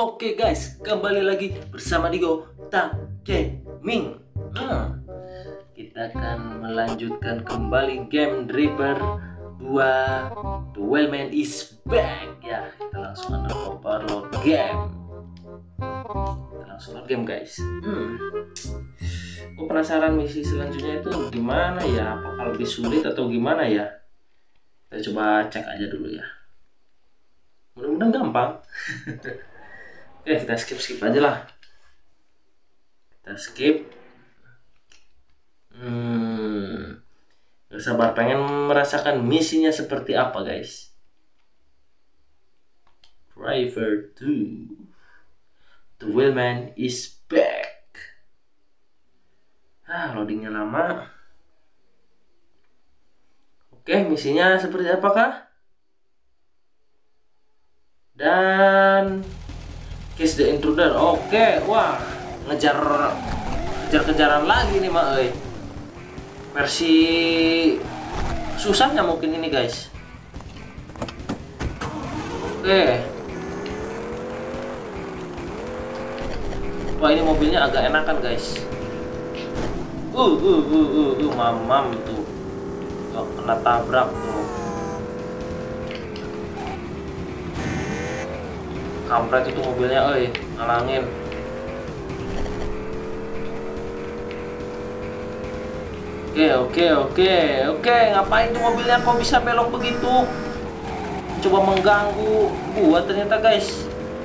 Oke guys, kembali lagi bersama Digo Gaming. Kita akan melanjutkan kembali game Driver 2. The Wellman is back. Ya, kita langsung overload game. Kita langsung load game guys. Aku penasaran misi selanjutnya itu gimana ya? Apakah lebih sulit atau gimana ya? Kita coba cek aja dulu ya. Mudah-mudahan gampang. Oke, kita skip aja lah. Kita skip. Gak sabar pengen merasakan misinya seperti apa guys. Driver 2. The Wellman is back. Loadingnya lama. Oke, misinya seperti apakah? Dan Kiss the Intruder. Oke, wah, kejar-kejaran lagi nih mak. Versi susahnya mungkin ini guys. Oke. Wah, ini mobilnya agak enakan guys. Mamam tuh. Gak kena tabrak tuh. Kampret itu mobilnya, ngalangin. Oke. Ngapain tuh mobilnya kok bisa belok begitu? Coba mengganggu gua ternyata guys.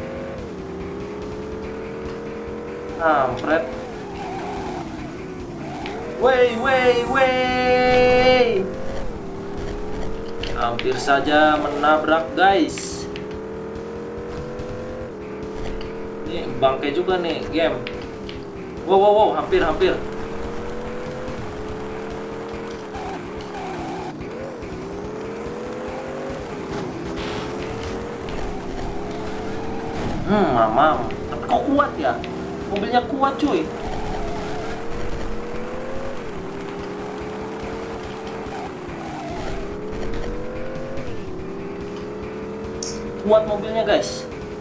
Kampret. Wey. Hampir saja menabrak guys. Bangke juga nih game. Wow, hampir. Mamam. Tapi kok kuat ya? Mobilnya kuat cuy. Kuat mobilnya guys.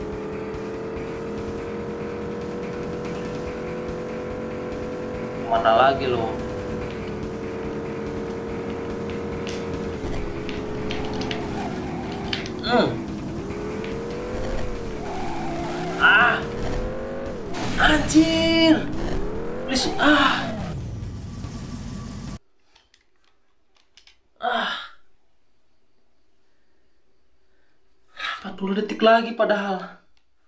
Mana lagi lo? Anjir. Please. 40 detik lagi padahal.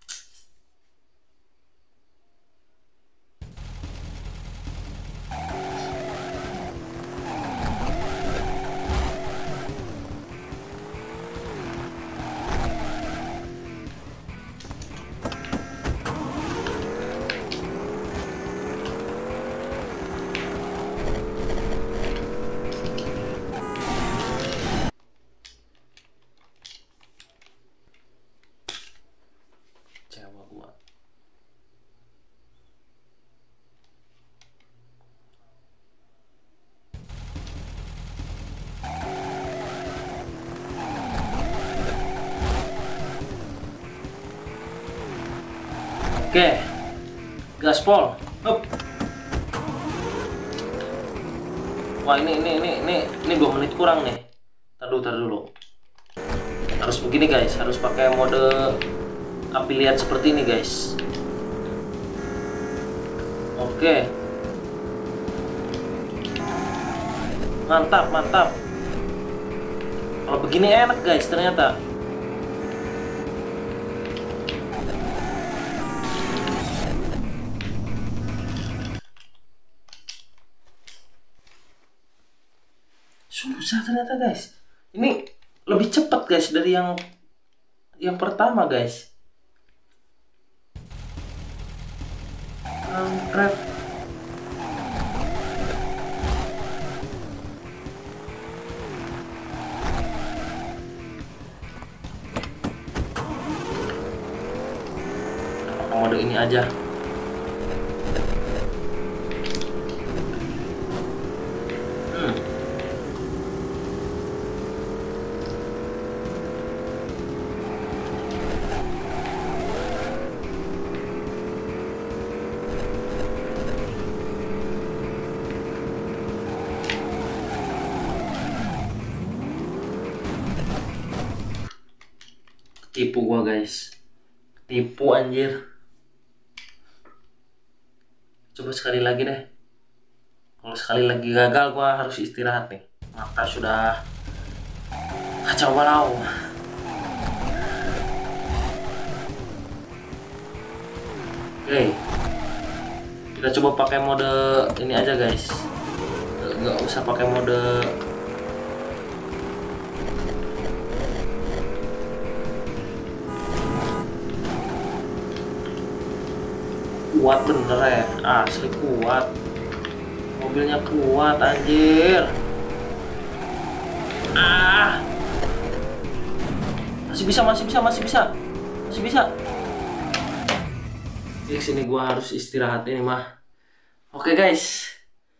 Oke, gaspol. Hup. Wah, ini 2 menit kurang nih. Tar dulu. Harus begini guys, harus pakai mode affiliate seperti ini guys. Oke. Mantap. Kalau begini enak guys ternyata. Susah ternyata guys. Ini lebih cepat guys dari yang pertama guys. Kampret. Mode ini aja. Tipu gua guys, tipu anjir. Coba sekali lagi deh. Kalau sekali lagi gagal gua harus istirahat nih. Mata sudah kacau balau. Oke, kita coba pakai mode ini aja guys. Nggak usah pakai mode kuat, bener ya, asli kuat. Mobilnya kuat anjir. Masih bisa. Di sini gua harus istirahat ini mah. Oke guys.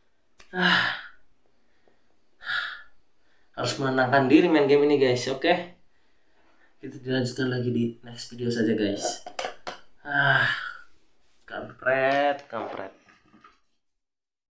Harus menenangkan diri main game ini guys. Oke. Kita dilanjutkan lagi di next video saja guys. Kampret.